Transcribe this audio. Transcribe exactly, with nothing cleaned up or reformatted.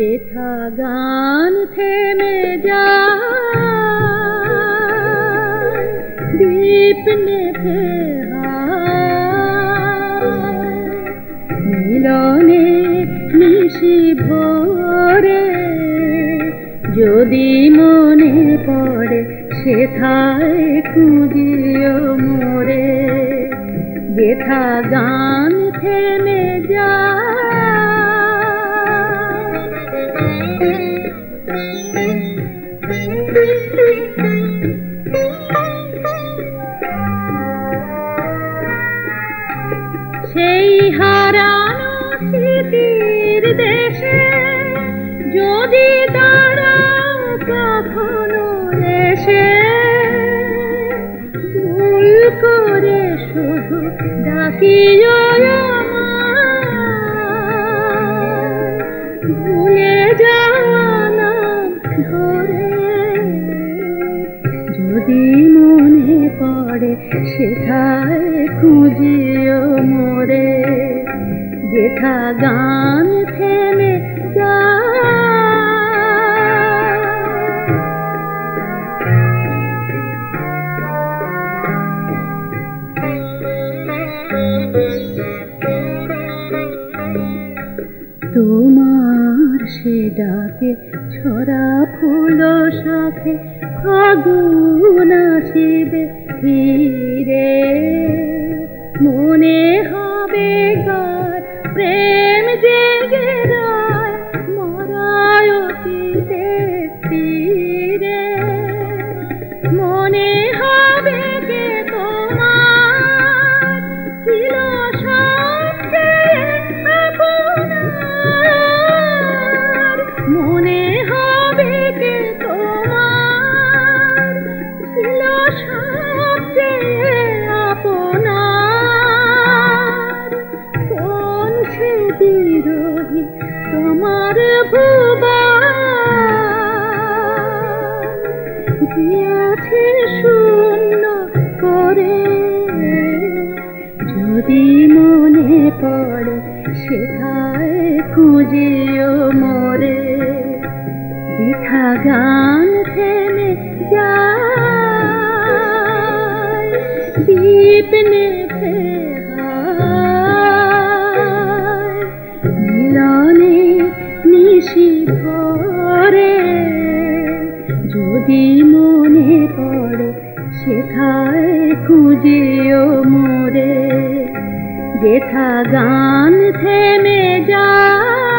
যেথা গান থেমে যায় দীপ নেভে মিলনে নিশি ভোরে যদি মনে পড়ে সেথায় খুঁজিও মোরে যেথা গান থেমে যায়। সেই হারানো স্মৃতির দেশে যদি দাঁড়াও কখনো এসে ভুল করে শুধু ডাকিও ভুলে যাওয়া নাম ধরে যদি মনে পড়ে সেথায় খুঁজিও মোরে যেথা গান থেমে তোমার সে ডাকে ছড়া ফুল সাথে ফাগুন আসিবে ফিরে মনে হবে গার প্রেম জেগে রায় মরায় অতীতের তীরে মনে হবে কে তোমার ছিল সবচেয়ে আপনার মনে হবে কে তোমার ছিল সবচেয়ে আপনার কোন সে বিরোহী তোমার ভুবন গিয়াছে শূন্য করে যদি মনে পড়ে সেথায় খুঁজিও মোরে যেথা গান থেমে যায় দীপ নেভে মিলনে নিশি ভরে যদি মনে পড়ে সেথায় খুঁজিও মোরে যেথা গান থেমে যায়।